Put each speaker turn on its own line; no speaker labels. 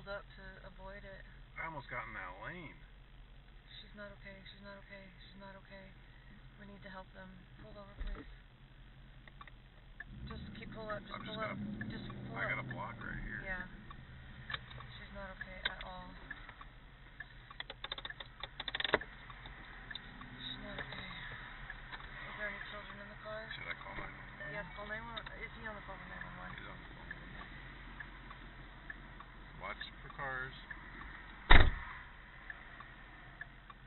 up to avoid it.
I almost got in that lane.
She's not okay. She's not okay. She's not okay. We need to help them. Pull over, please. Just pull up. Just pull up. Just pull up.
I got a block right here.
Yeah. She's not okay.